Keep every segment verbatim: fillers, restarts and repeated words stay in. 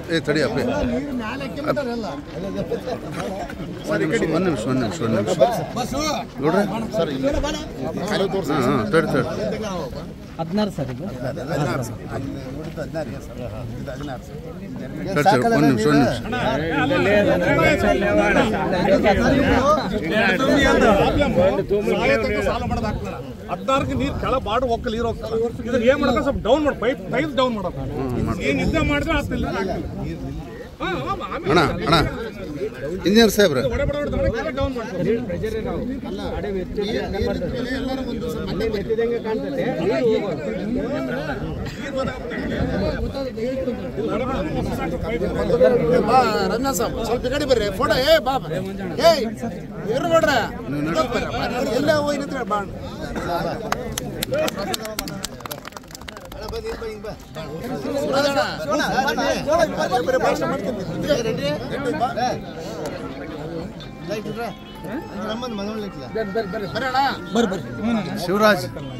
ಏ ತಡಿಯಪ್ಪ ಒಂದು ನಿಮಿಷ ಒಂದು ನಿಮಿಷ ಒಂದು ನಿಮಿಷ ನೋಡ್ರಿ ಹಾಂ ಹಾಂ ತಡಿ ತಡಿ ಹದಿನಾರು ಸರ್ ಇದು ತಡಿ ಸರ್ ಒಂದು ನಿಮಿಷ ಒಂದು ನಿಮಿಷ ಹದಿನಾರಕ್ಕೆ ನೀರು ಕೆಳ ಬಾಡು ಹೋಗಲ್ಲ ನೀರು ಹೋಗಲ್ಲ ಇದನ್ನ ಏನ್ ಮಾಡಕ ಸ್ವಲ್ಪ ಡೌನ್ ಮಾಡಿ ಪೈಪ್ ಟೈಲ್ಸ್ ಡೌನ್ ಮಾಡೋದು ಏನ್ ಇದ್ದ ಮಾಡಿದ್ರೆ ಆಗ್ತಿಲ್ಲ ಅಣ್ಣ ಅಣ್ಣ ಇಂಜಿನಿಯರ್ ಸಾಹೇಬ್ರೆ ಡೌನ್ ಮಾಡ್ತಾರೆ ರಂಜನ್ ಸಾಬ್ ಸ್ವಲ್ಪ ಈ ಕಡೆ ಬರ್ರಿ ಫೋಟೋ ಏ ಬಾ ಏ ಇರು ನೋಡ್ರ ಎಲ್ಲ ಹೋಗಿ ಬಾ ಶಿವರಾಜ್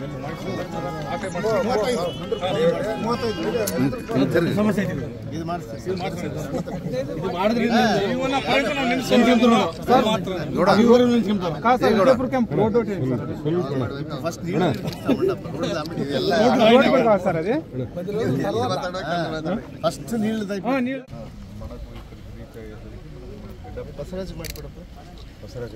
ಫಸ್ಟ್ ಬಸವರಾಜ್ ಮಾಡಿಕೊಡಪ್ಪ ಬಸವರಾಜ್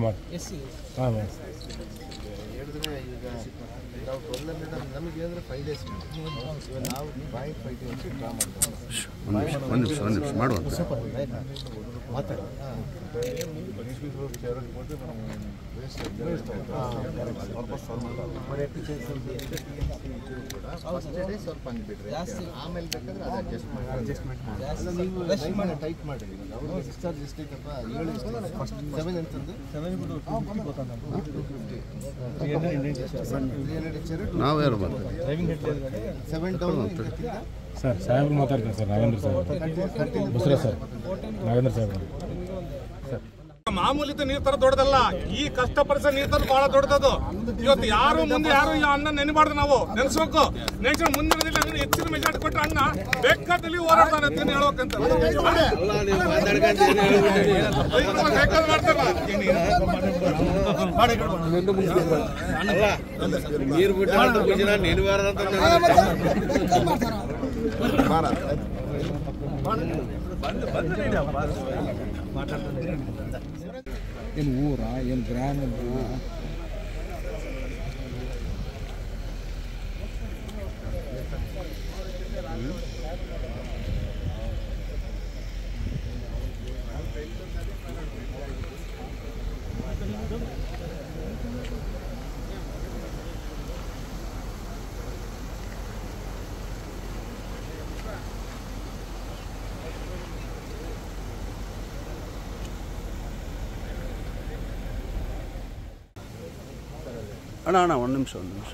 ಹೇಳಿದ್ರೆ ಈಗ ನಾವು ಟ್ವೆಲ್ ಮೇಡಮ್ ನಮಗೆ ಹೇಳಿದ್ರೆ ಫೈವ್ ಡೇಸ್ ನಾವು ಬಾಯಿ ಫೈವ್ ಡೇಸ್ ಡ್ರಾ ಮಾಡ್ತೀವಿ ಒಂದು ನಿಮಿಷ ಒಂದು ನಿಮಿಷ ಮಾಡುವ ಮಾತಾಡ ಸ್ವಲ್ಪ ಹಂಗೆ ಬಿಡ್ರಿ ಆಮೇಲೆ ಬೇಕಾದ್ರೆ ಅದು ಅಡ್ಜಸ್ಟ್ಮೆಂಟ್ ಅಡ್ಜಸ್ಟ್ಮೆಂಟ್ ಮಾಡಿ ಟೈಟ್ ಮಾಡಿ ಡಿಸ್ಚಾರ್ಜ್ ಎಷ್ಟೈತಪ್ಪ ಏಳು ಫಸ್ಟ್ ಸೆವೆನ್ ಅಂತಂದು ಸೆವೆನ್ ನಾವು ಯಾರು ಬರ್ತೀವಿ ಸೆವೆನ್ ಡೌನ್ ಸರ್ ಸಾಹೇಬ್ರು ಮಾತಾಡ್ತೀನಿ ಸರ್ ನಾಗೇಂದ್ರ ಸಾಹೇಬ್ ಬಸವರಾಜ್ ಸರ್ ನಾಗೇಂದ್ರ ಸಾಹೇಬ್ ಮಾಮೂಲಿ ನೀರ್ ತರ ದೊಡ್ಡದಲ್ಲ ಈ ಕಷ್ಟ ಪರಿಸರ ನೀರ್ ತರ ಬಹಳ ದೊಡ್ಡದು ಇವತ್ತು ಯಾರು ಮುಂದೆ ಯಾರು ಅಣ್ಣ ನೆನಬಾರ್ದು ನಾವು ನೆನೆಸ್ಬೇಕು ನೆಕ್ಸ್ಟ್ ಮುಂದಿನ ದಿನ ಹೆಚ್ಚಿನ ಮೆಜಾರಿಟಿ ಕೊಟ್ಟರೆ ಅಣ್ಣ ಬೇಕಾದಲ್ಲಿ ಹೋರಾಡ್ತಾನೆ ಅಂತ ಹೇಳ್ಬೇಕಂತ ಬೇಕಾದ್ ಮಾಡ್ತಾರ ನೀರು ಬಿಟ್ಟು ನೆನಬಾರ್ದಂತ ಏನು ಊರ ಏನು ಗ್ರಾಮ ಅಣ್ಣ ಅಣ್ಣ ಒಂದು ನಿಮಿಷ ಒಂದು ನಿಮಿಷ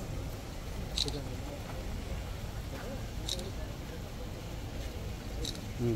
ಹ್ಞೂ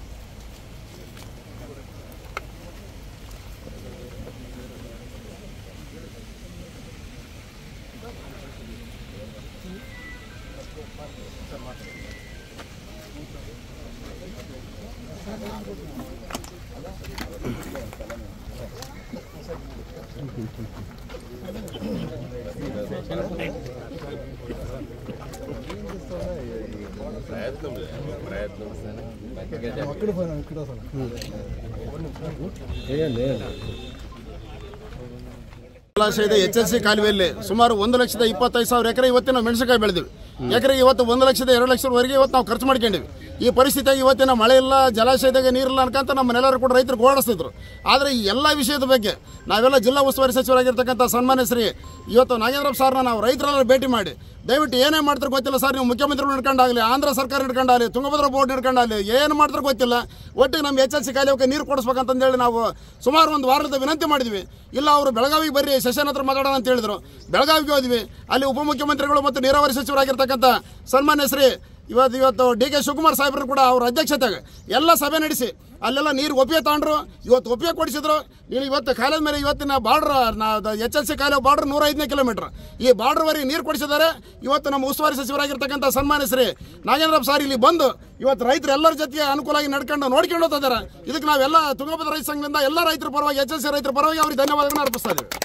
ಜಲಾಶಯದ ಎಚ್ ಎಸ್ ಸಿ ಕಾಲುವೆಯಲ್ಲಿ ಸುಮಾರು ಒಂದು ಲಕ್ಷದ ಇಪ್ಪತ್ತೈದು ಸಾವಿರ ಎಕರೆ ಇವತ್ತು ನಾವು ಮೆಣಸಿನಕಾಯಿ ಬೆಳೆದಿವಿ. ಎಕರೆಗೆ ಇವತ್ತು ಒಂದು ಲಕ್ಷದ ಎರಡು ಲಕ್ಷದವರೆಗೆ ಇವತ್ತು ನಾವು ಖರ್ಚು ಮಾಡ್ಕೊಂಡಿವಿ. ಈ ಪರಿಸ್ಥಿತಿಯಾಗಿ ಇವತ್ತಿನ ಮಳೆ ಇಲ್ಲ, ಜಲಾಶಯದಾಗ ನೀರಿಲ್ಲ ಅನ್ಕಂತ ನಮ್ಮನ್ನೆಲ್ಲರೂ ಕೂಡ ರೈತರು ಗೋಡಿಸ್ತಿದ್ರು. ಆದರೆ ಈ ಎಲ್ಲ ವಿಷಯದ ಬಗ್ಗೆ ನಾವೆಲ್ಲ ಜಿಲ್ಲಾ ಉಸ್ತುವಾರಿ ಸಚಿವರಾಗಿರ್ತಕ್ಕಂಥ ಸನ್ಮಾನ್ಯ ಶ್ರೀ ಇವತ್ತು ನಾಗೇಂದ್ರ ಸಾರ್ನ ನಾವು ರೈತರೆಲ್ಲ ಭೇಟಿ ಮಾಡಿ ದಯವಿಟ್ಟು ಏನೇ ಮಾಡ್ತಾರೆ ಗೊತ್ತಿಲ್ಲ ಸರ್, ನೀವು ಮುಖ್ಯಮಂತ್ರಿಗಳು ಹಿಡ್ಕೊಂಡಾಗಲಿ, ಆಂಧ್ರ ಸರ್ಕಾರ ಹಿಡ್ಕೊಂಡಾಗಲಿ, ತುಂಗಭದ್ರಾ ಬೋರ್ಡ್ ಹಿಡ್ಕೊಂಡಾಗಲಿ, ಏನು ಮಾಡ್ತಾರೆ ಗೊತ್ತಿಲ್ಲ, ಒಟ್ಟಿಗೆ ನಮ್ಮ ಎಚ್ ಎಲ್ ಸಿ ಕಾಲುವೆಗೆ ನೀರು ಕೊಡಿಸ್ಬೇಕಂತಂದೇಳಿ ನಾವು ಸುಮಾರು ಒಂದು ವಾರದ ವಿನಂತಿ ಮಾಡಿದ್ವಿ. ಇಲ್ಲ ಅವರು ಬೆಳಗಾವಿಗೆ ಬರ್ರಿ ಸೆಷನ್ ಹತ್ರ ಮಾತಾಡೋಣ ಅಂತ ಹೇಳಿದ್ರು. ಬೆಳಗಾವಿಗೆ ಹೋದ್ವಿ. ಅಲ್ಲಿ ಉಪಮುಖ್ಯಮಂತ್ರಿಗಳು ಮತ್ತು ನೀರಾವರಿ ಸಚಿವರಾಗಿರ್ತಕ್ಕಂಥ ಸನ್ಮಾನ್ಯ ಶ್ರೀ ಇವತ್ತು ಇವತ್ತು ಡಿ ಕೆ ಶಿವಕುಮಾರ್ ಸಾಹೇಬ್ರು ಕೂಡ ಅವ್ರ ಅಧ್ಯಕ್ಷತೆಗೆ ಎಲ್ಲ ಸಭೆ ನಡೆಸಿ ಅಲ್ಲೆಲ್ಲ ನೀರು ಒಪ್ಪಿಗೆ ತಗೊಂಡ್ರು, ಇವತ್ತು ಒಪ್ಪಿಗೆ ಕೊಡಿಸಿದ್ರು. ನೀನು ಇವತ್ತು ಕಾಲೇಜ್ ಮೇಲೆ ಇವತ್ತಿನ border H L C college border ನೂರ ಐದನೇ ಕಿಲೋಮೀಟರ್ ಈ ಬಾರ್ಡ್ರ್ವರೆಗೆ ನೀರು ಕೊಡಿಸಿದ್ದಾರೆ. ಇವತ್ತು ನಮ್ಮ ಉಸ್ತುವಾರಿ ಸಚಿವರಾಗಿರ್ತಕ್ಕಂಥ ಸನ್ಮಾನ್ಯ ಶ್ರೀ ನಾಗೇಂದ್ರ ಸಾರ್ ಇಲ್ಲಿ ಬಂದು ಇವತ್ತು ರೈತರು ಎಲ್ಲರ ಜೊತೆಗೆ ಅನುಕೂಲವಾಗಿ ನಡ್ಕೊಂಡು ನೋಡ್ಕೊಂಡು ಹೋಗ್ತಿದ್ದಾರೆ. ಇದಕ್ಕೆ ನಾವೆಲ್ಲ ತುಂಗಭದ್ರಾ ರೈತ ಸಂಘದಿಂದ ಎಲ್ಲ ರೈತರ ಪರವಾಗಿ ಎಚ್ ಎಲ್ ಸಿ ರೈತರ ಪರವಾಗಿ ಅವ್ರಿಗೆ ಧನ್ಯವಾದಗಳನ್ನು ಅರ್ಪಿಸ್ತಾ ಇದ್ದೀವಿ.